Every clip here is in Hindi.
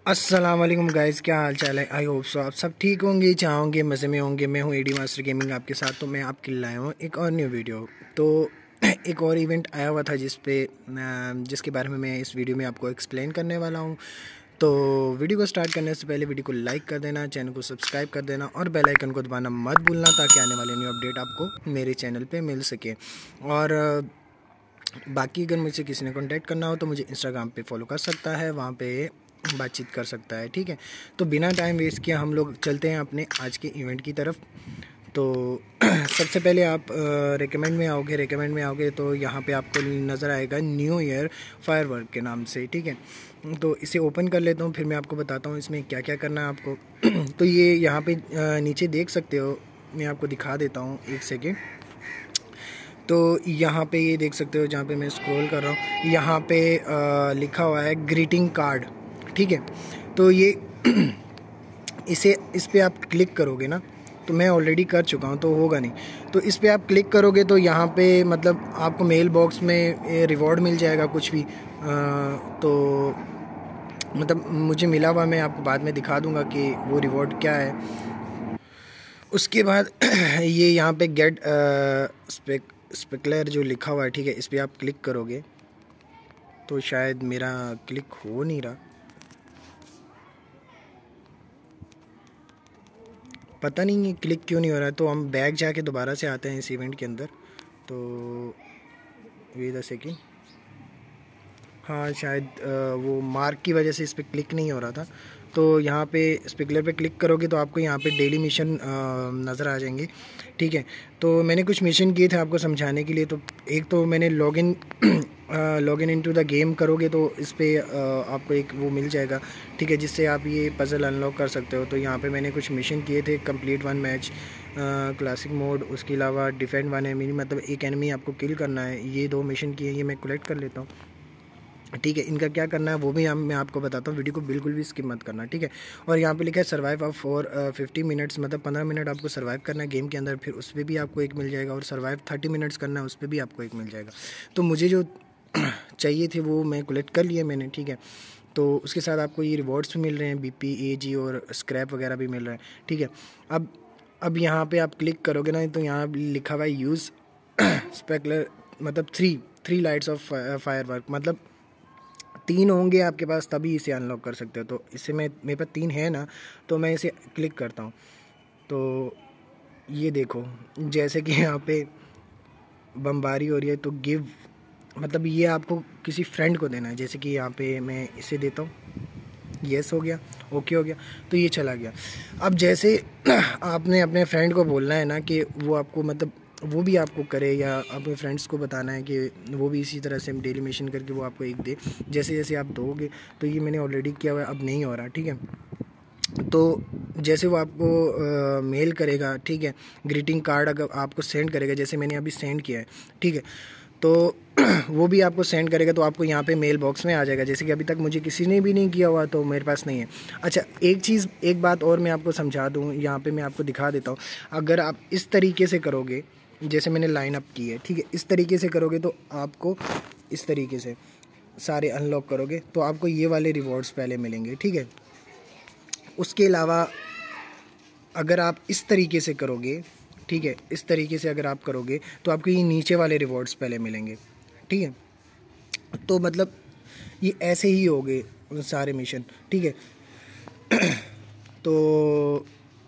अस्सलाम वालेकुम गाइस, क्या हाल चाल है। आई होप सो आप सब ठीक होंगे, चाहोगे मज़े में होंगे। मैं हूँ एडी मास्टर गेमिंग आपके साथ। तो मैं आपके लिए लाया हूँ एक और न्यू वीडियो। तो एक और इवेंट आया हुआ था जिसके बारे में मैं इस वीडियो में आपको एक्सप्लेन करने वाला हूँ। तो वीडियो को स्टार्ट करने से पहले वीडियो को लाइक कर देना, चैनल को सब्सक्राइब कर देना और बेल आइकन को दबाना मत भूलना, ताकि आने वाले न्यू अपडेट आपको मेरे चैनल पर मिल सके। और बाकी अगर मुझसे किसी ने कांटेक्ट करना हो तो मुझे इंस्टाग्राम पे फॉलो कर सकता है, वहाँ पे बातचीत कर सकता है। ठीक है, तो बिना टाइम वेस्ट किया हम लोग चलते हैं अपने आज के इवेंट की तरफ। तो सबसे पहले आप रेकमेंड में आओगे तो यहाँ पे आपको नज़र आएगा न्यू ईयर फायरवर्क के नाम से। ठीक है, तो इसे ओपन कर लेता हूँ, फिर मैं आपको बताता हूँ इसमें क्या क्या करना है आपको। तो ये यहाँ पे नीचे देख सकते हो, मैं आपको दिखा देता हूँ एक सेकेंड। तो यहाँ पे ये देख सकते हो, जहाँ पे मैं स्क्रॉल कर रहा हूँ यहाँ पे लिखा हुआ है ग्रीटिंग कार्ड। ठीक है, तो ये इस पे आप क्लिक करोगे ना, तो मैं ऑलरेडी कर चुका हूँ तो होगा नहीं। तो इस पे आप क्लिक करोगे तो यहाँ पे मतलब आपको मेल बॉक्स में रिवॉर्ड मिल जाएगा कुछ भी। तो मतलब मुझे मिला हुआ, मैं आपको बाद में दिखा दूँगा कि वो रिवॉर्ड क्या है। उसके बाद ये यहाँ पे गेट स्पेक्लर जो लिखा हुआ है, ठीक है, इस पर आप क्लिक करोगे तो शायद मेरा क्लिक हो नहीं रहा, पता नहीं ये क्लिक क्यों नहीं हो रहा है। तो हम बैक जाके दोबारा से आते हैं इस इवेंट के अंदर। तो वेट अ सेकेंड, हाँ शायद वो मार्क की वजह से इस पर क्लिक नहीं हो रहा था। तो यहाँ पे स्पिकलर पे क्लिक करोगे तो आपको यहाँ पे डेली मिशन नज़र आ जाएंगे। ठीक है, तो मैंने कुछ मिशन किए थे आपको समझाने के लिए। तो एक तो मैंने लॉगिन इनटू द गेम करोगे तो इस पर आपको एक वो मिल जाएगा, ठीक है, जिससे आप ये पज़ल अनलॉक कर सकते हो। तो यहाँ पे मैंने कुछ मिशन किए थे, कंप्लीट 1 मैच, क्लासिक मोड, उसके अलावा डिफेंड 1 एनिमी, मतलब एक एनिमी आपको किल करना है। ये 2 मिशन किए, ये मैं कलेक्ट कर लेता हूँ। ठीक है, इनका क्या करना है वो भी मैं आपको बताता हूँ, वीडियो को बिल्कुल भी स्किप मत करना। ठीक है, और यहाँ पे लिखा है सर्वाइव अप फॉर 50 मिनट्स, मतलब 15 मिनट आपको सर्वाइव करना है गेम के अंदर, फिर उस पर भी आपको एक मिल जाएगा। और सर्वाइव 30 मिनट्स करना है, उस पर भी आपको एक मिल जाएगा। तो मुझे जो चाहिए थे वो मैं कलेक्ट कर लिए मैंने। ठीक है, तो उसके साथ आपको ये रिवॉर्ड्स भी मिल रहे हैं, BP, AG और स्क्रैप वगैरह भी मिल रहे हैं। ठीक है, अब यहाँ पे आप क्लिक करोगे ना, तो यहाँ लिखा हुआ है यूज़ स्पेक्लर, मतलब थ्री लाइट्स ऑफ फायरवर्क, मतलब 3 होंगे आपके पास तभी इसे अनलॉक कर सकते हो। तो इससे मेरे पास 3 है ना, तो मैं इसे क्लिक करता हूँ। तो ये देखो, जैसे कि यहाँ पे बमबारी हो रही है, तो गिव, मतलब ये आपको किसी फ्रेंड को देना है। जैसे कि यहाँ पे मैं इसे देता हूँ, येस हो गया, ओके हो गया, तो ये चला गया। अब जैसे आपने अपने फ्रेंड को बोलना है ना कि वो आपको, मतलब वो भी आपको करे, या अपने फ्रेंड्स को बताना है कि वो भी इसी तरह से डेली मिशन करके वो आपको एक दे। जैसे जैसे आप दोगे, तो ये मैंने ऑलरेडी किया हुआ है, अब नहीं हो रहा। ठीक है, तो जैसे वो आपको मेल करेगा, ठीक है, ग्रीटिंग कार्ड अगर आपको सेंड करेगा, जैसे मैंने अभी सेंड किया है, ठीक है, तो वो भी आपको सेंड करेगा, तो आपको यहाँ पे मेल बॉक्स में आ जाएगा। जैसे कि अभी तक मुझे किसी ने भी नहीं किया हुआ, तो मेरे पास नहीं है। अच्छा, एक बात और मैं आपको समझा दूँ, यहाँ पे मैं आपको दिखा देता हूँ। अगर आप इस तरीके से करोगे, जैसे मैंने लाइन अप की है, ठीक है, इस तरीके से करोगे तो आपको इस तरीके से सारे अनलॉक करोगे तो आपको ये वाले रिवॉर्ड्स पहले मिलेंगे। ठीक है, उसके अलावा अगर आप इस तरीके से करोगे, ठीक है, इस तरीके से अगर आप करोगे तो आपको ये नीचे वाले रिवॉर्ड्स पहले मिलेंगे। ठीक है, तो मतलब ये ऐसे ही हो गए सारे मिशन। ठीक है, तो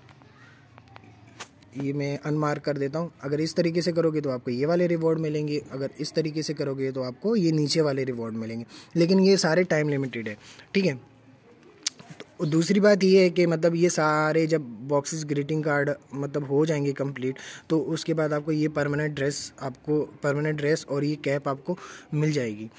ये मैं अनमार्क कर देता हूँ। अगर इस तरीके से करोगे तो आपको ये वाले रिवॉर्ड मिलेंगे, अगर इस तरीके से करोगे तो आपको ये नीचे वाले रिवॉर्ड मिलेंगे, लेकिन ये सारे टाइम लिमिटेड है। ठीक है, तो दूसरी बात ये है कि मतलब ये सारे जब बॉक्सेस ग्रीटिंग कार्ड मतलब हो जाएंगे कंप्लीट, तो उसके बाद आपको ये परमानेंट ड्रेस और ये कैप आपको मिल जाएगी।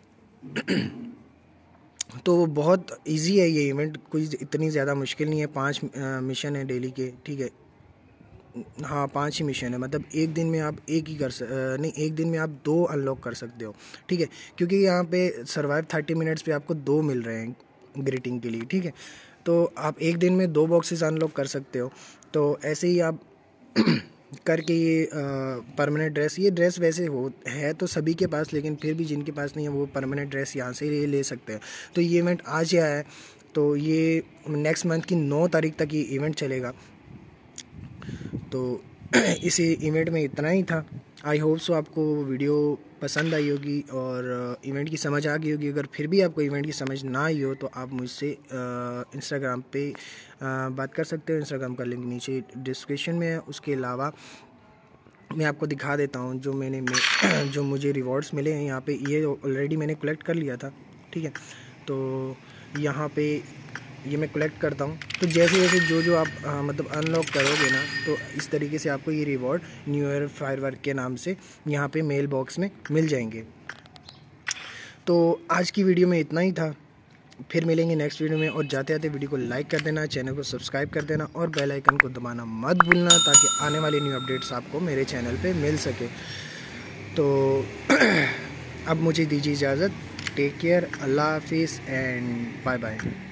तो बहुत इजी है ये इवेंट, कोई इतनी ज़्यादा मुश्किल नहीं है। 5 मिशन है डेली के। ठीक है, हाँ 5 ही मिशन है, मतलब एक दिन में आप नहीं, एक दिन में आप 2 अनलॉक कर सकते हो। ठीक है, क्योंकि यहाँ पे सर्वाइव 30 मिनट्स पे आपको 2 मिल रहे हैं ग्रीटिंग के लिए। ठीक है, तो आप एक दिन में 2 बॉक्सेस अनलॉक कर सकते हो। तो ऐसे ही आप करके ये परमानेंट ड्रेस, ये ड्रेस वैसे है तो सभी के पास, लेकिन फिर भी जिनके पास नहीं है वो परमानेंट ड्रेस यहाँ से ले सकते हैं। तो ये इवेंट आज ही आया है, तो ये नेक्स्ट मंथ की 9 तारीख तक ये इवेंट चलेगा। तो इसी इवेंट में इतना ही था। आई होप सो आपको वीडियो पसंद आई होगी और इवेंट की समझ आ गई होगी। अगर फिर भी आपको इवेंट की समझ ना आई हो तो आप मुझसे इंस्टाग्राम पे बात कर सकते हो। इंस्टाग्राम का लिंक नीचे डिस्क्रिप्शन में है। उसके अलावा मैं आपको दिखा देता हूँ जो मुझे रिवॉर्ड्स मिले हैं यहाँ पे। ये ऑलरेडी मैंने कलेक्ट कर लिया था, ठीक है। तो यहाँ पे ये मैं कलेक्ट करता हूँ। तो जैसे जैसे जो आप मतलब अनलॉक करोगे ना, तो इस तरीके से आपको ये रिवॉर्ड न्यू ईयर फायरवर्क के नाम से यहाँ पे मेल बॉक्स में मिल जाएंगे। तो आज की वीडियो में इतना ही था। फिर मिलेंगे नेक्स्ट वीडियो में। और जाते जाते वीडियो को लाइक कर देना, चैनल को सब्सक्राइब कर देना और बेल आइकन को दबाना मत भूलना, ताकि आने वाली न्यू अपडेट्स आपको मेरे चैनल पे मिल सके। तो अब मुझे दीजिए इजाज़त। टेक केयर, अल्लाह हाफिज़ एंड बाय बाय।